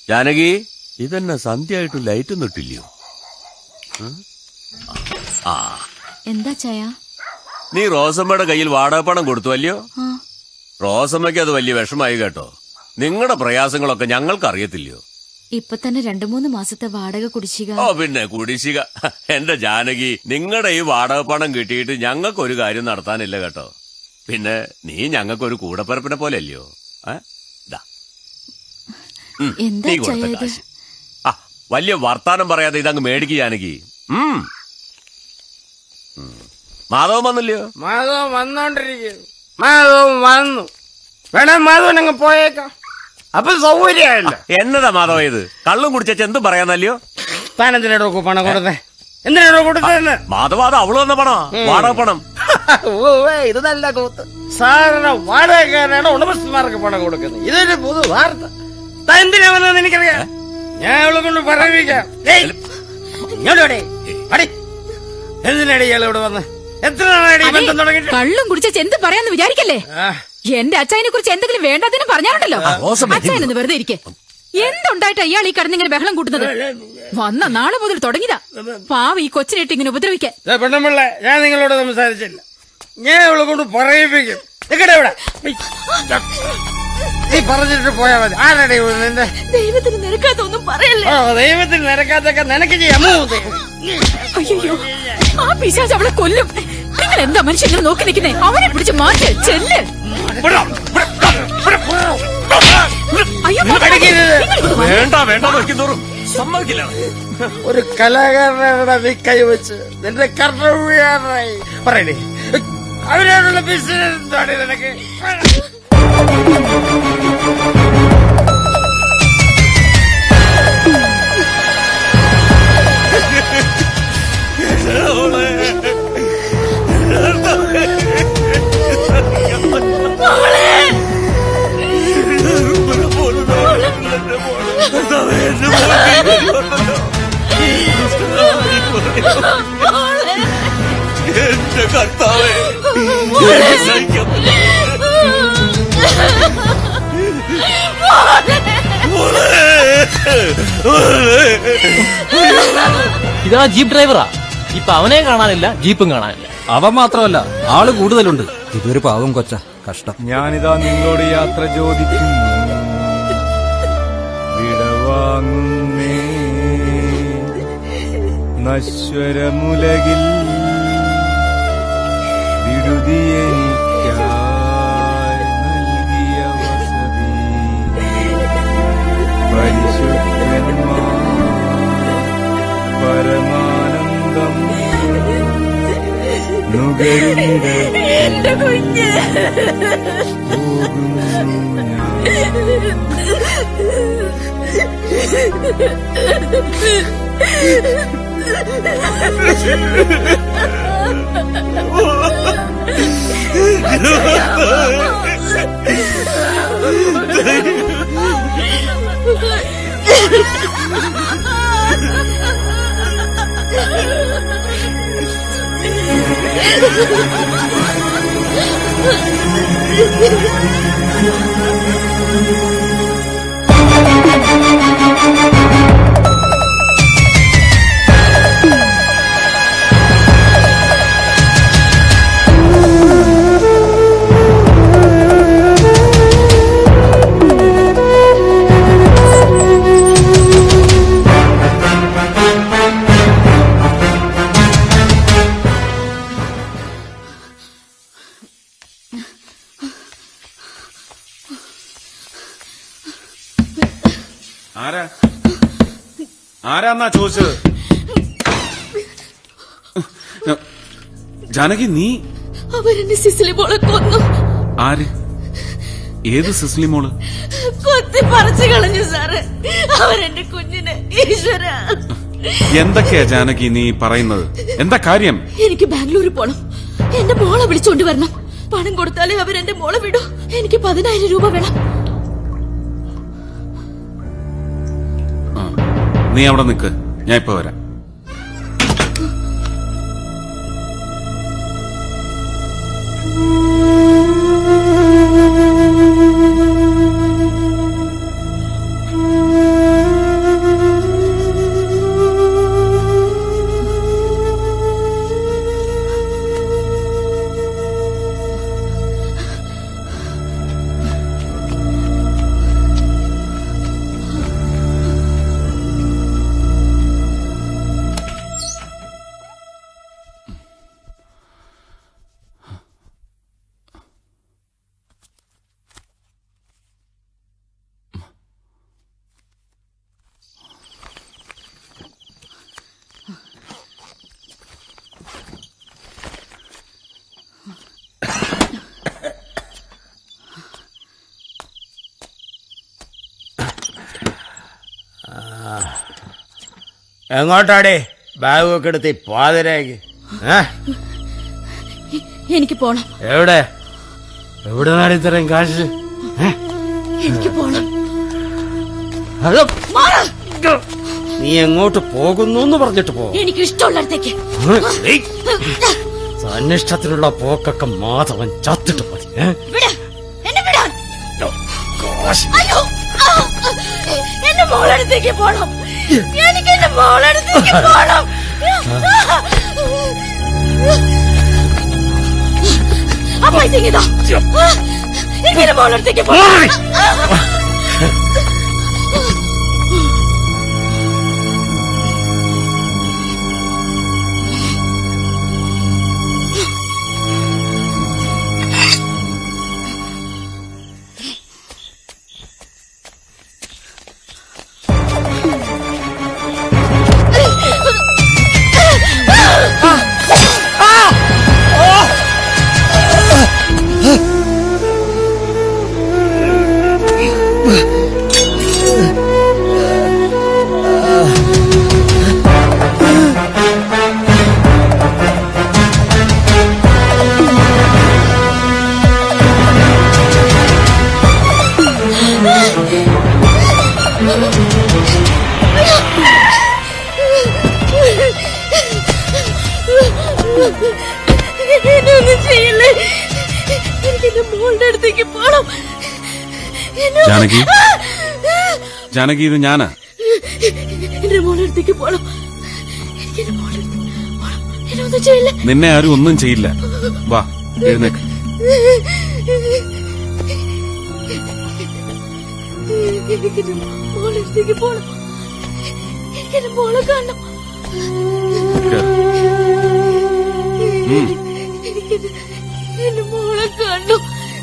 ജാനകി, ഇതെന്നെ സന്ധ്യയായിട്ടും ലൈറ്റൊന്നും ഇട്ടില്ലയോ? എന്താ ചായ? നീ റോസമ്മയുടെ കയ്യിൽ വാടകപ്പണം കൊടുത്തു അല്ലയോ? റോസമ്മയ്ക്ക് അത് വലിയ വിഷമായി കേട്ടോ. നിങ്ങളുടെ പ്രയാസങ്ങളൊക്കെ ഞങ്ങൾക്ക് അറിയത്തില്ലയോ? ഇപ്പൊ തന്നെ 2-3 മാസത്തെ വാടക കുടിശ്ശിക. ഓ പിന്നെ കുടിശ്ശിക. എന്റെ ജാനകി, നിങ്ങളുടെ ഈ വാടകപ്പണം കിട്ടിയിട്ട് ഞങ്ങൾക്കൊരു കാര്യം നടത്താനില്ല കേട്ടോ. പിന്നെ നീ ഞങ്ങൾക്കൊരു കൂടപ്പിറപ്പിനെ പോലെ അല്ലയോ? എന്താ കാശ്. വലിയ വർത്താനം പറയാതെ ഇതങ്ങ് മേടിക്ക് ജാനകി. മാധവൻ വന്നില്ലയോ? മാധവൻ വന്നോണ്ടിരിക്കുന്നു. മാധവൻ വന്നു. വേണം മാധവൻ അങ്ങ് പോയേക്കാം. അപ്പൊ സൗകര്യമായില്ല. എന്നതാ മാധവ ഇത്? കള്ളും കുടിച്ച എന്തും പറയാന്നല്ലയോ? താനെന്തിനോ പണം കൊടുത്തേ? എന്തിനാണോ കൊടുത്തതെന്ന്? മാധവ, അത് അവള് വന്ന പണോ? വാടക പണം. ഇത് നല്ല കൂത്ത്. സാധാരണ വാടകക്കാരാണ് ഉടമസ്ഥന്മാർക്ക് പണം കൊടുക്കുന്നത്. ഇതൊരു പൊതു വാർത്ത. എന്തിനാ വന്നതെന്ന് എനിക്കറിയാം. ഞാൻ അവളെ കൊണ്ട് പറയിപ്പിക്കാം. എന്തിനാടി ഇയാൾ ഇവിടെ വന്ന്? എത്ര നാളായി ബന്ധം തുടങ്ങിയിട്ട്? കള്ളും കുടിച്ച എന്ത് പറയാന്ന് വിചാരിക്കല്ലേ? എന്റെ അച്ചായനെ കുറിച്ച് എന്തെങ്കിലും വേണ്ടാതിനും പറഞ്ഞാണല്ലോ. അച്ചായനൊന്ന് വെറുതെ ഇരിക്കെ. എന്തുണ്ടായിട്ടാ ഇയാൾ ഈ കിടന്നിങ്ങനെ ബഹളം കൂട്ടുന്നത്? വന്ന നാളെ മുതൽ തുടങ്ങിയതാ പാവ ഈ കൊച്ചിനിട്ട് ഇങ്ങനെ ഉപദ്രവിക്കാൻ. പെണ്ണുമ്പിള്ള, ഞാൻ നിങ്ങളോട് സംസാരിച്ചില്ല. ഞാൻ അവളെ കൊണ്ട് പറയിപ്പിക്കും. നിക്കടെ ഇവിടെ. നീ പറഞ്ഞിട്ട് പോയാ മതി. ആരുടെ നിന്റെ? ദൈവത്തിന് നിരക്കാത്തൊന്നും പറയല്ലേ. ദൈവത്തിന് നിരക്കാത്തൊക്കെ നിനക്ക് ചെയ്യാമോ? അയ്യോ, ആ പിശാച് അവളെ കൊല്ലും. നിങ്ങൾ എന്താ മനുഷ്യനെ നോക്കി നിൽക്കുന്നേ? അവനെ പിടിച്ച് മാറ്റ്. ചെല്ല്. വേണ്ട വേണ്ട നോക്കിത്തോറും സമ്മതിക്കില്ല. ഒരു കലാകാരനാണ് നീ കൈവച്ച് നിന്റെ കർത്തവ്യായി പറയണേ. അവരോടുള്ള ബിസിനസ് എന്താണ് നിനക്ക്? എന്റെ കർത്താവേ, ഇതാ ജീപ്പ് ഡ്രൈവറാ. ഇപ്പൊ അവനെ കാണാനില്ല, ജീപ്പും കാണാനില്ല. അവൻ മാത്രമല്ല, ആള് കൂടുതലുണ്ട്. ഇതൊരു പാവം കൊച്ച. കഷ്ടം. ഞാനിതാ നിങ്ങളോട് യാത്ര ചോദിക്കുന്നു, വിടവാങ്ങുന്നേ നശ്വരമുലകിൽ വിടുതിയെനിക്കായി നൽകിയ വസതി പരിശുദ്ധന്മാർ പരമാനന്ദം നുകരുന്നിട പോകുന്നു ആരാന്നാ ചോദിച്ചത്? ജാനകി, നീ? അവരെന്നെ സിസിലി മോളെ കൊന്നു. ആര്? ഏത് സിസിലി മോള്? കൊത്തി പറിച്ചു കളഞ്ഞു സാറ്. അവരെന്റെ കുഞ്ഞിനെ. ഈശ്വര, എന്തൊക്കെയാ ജാനകി നീ പറയുന്നത്? എന്താ കാര്യം? എനിക്ക് ബാംഗ്ലൂരിൽ പോണം. എന്റെ മോളെ വിളിച്ചോണ്ട് വരണം. പണം കൊടുത്താലേ അവരെന്റെ മോളെ വിടൂ. എനിക്ക് 10,000 രൂപ വേണം. നീ അവിടെ നിൽക്ക്, ഞാൻ ഇപ്പൊ വരാം. എങ്ങോട്ടാടേ ബാഗൊക്കെ എടുത്ത് പാതിരാക്കി? എനിക്ക് പോണം. എവിടെ നാടി ഇത്രയും കാശ്? എനിക്ക് പോണം. നീ എങ്ങോട്ട് പോകുന്നു എന്ന് പറഞ്ഞിട്ട് പോ. എനിക്ക് ഇഷ്ടമുള്ളിടത്തേക്ക്. അനിഷ്ടത്തിനുള്ള പോക്കൊക്കെ മാധവൻ ചത്തിട്ട് മതി. എന്റെ മോളടുത്തേക്ക് പോണം. എനിക്ക് എന്റെ മോളടുത്തേക്ക് പോണം. ആ പൈസ ഇതാ. എനിക്ക് എന്റെ മോളടുത്തേക്ക് പോണം. ജാനകി, ജാനകി, ഇത് ഞാനാ. നിന്നെ ആരും ഒന്നും ചെയ്യില്ല. വാ, എഴുന്നേക്ക്. മോളെ കാണണം. എന്റെ മോളെ കാണണം.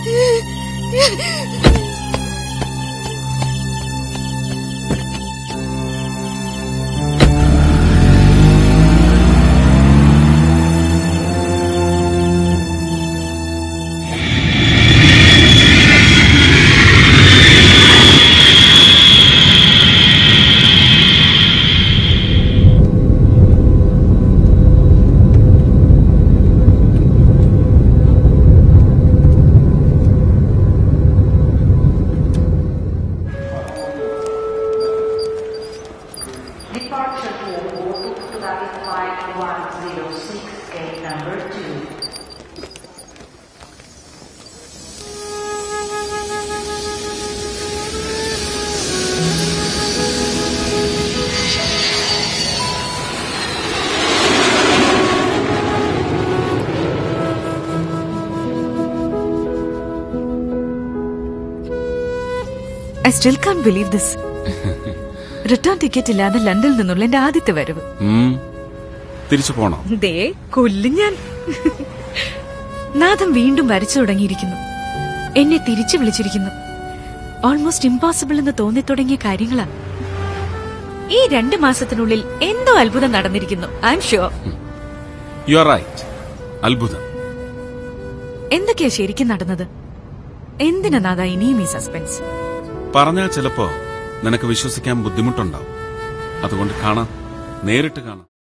I still can't believe this. Return ticket ഇല്ലാതെ ലണ്ടനിൽ നിന്നുള്ള എന്റെ ആദ്യത്തെ വരവ്. തിരിച്ചു പോണോ? ദേ കൊല്ലും ഞാൻ. നാഥം വീണ്ടും വരച്ചു തുടങ്ങിയിരിക്കുന്നു. എന്നെ തിരിച്ചു വിളിച്ചിരിക്കുന്നു. ഓൾമോസ്റ്റ് ഇംപോസിബിൾ എന്ന് തോന്നി തുടങ്ങിയ കാര്യങ്ങളാ. ഈ 2 മാസത്തിനുള്ളിൽ എന്തോ അത്ഭുതം നടന്നിരിക്കുന്നു. I am sure. You are right. അത്ഭുതം. എന്തൊക്കെയാ ശരിക്കും നടന്നത്? എന്തിനാ നാഥ ഇനിയും ഈ സസ്പെൻസ്? പറഞ്ഞാൽ ചിലപ്പോ നിനക്ക് വിശ്വസിക്കാൻ ബുദ്ധിമുട്ടുണ്ടാവും. അതുകൊണ്ട് കാണാം, നേരിട്ട് കാണാം.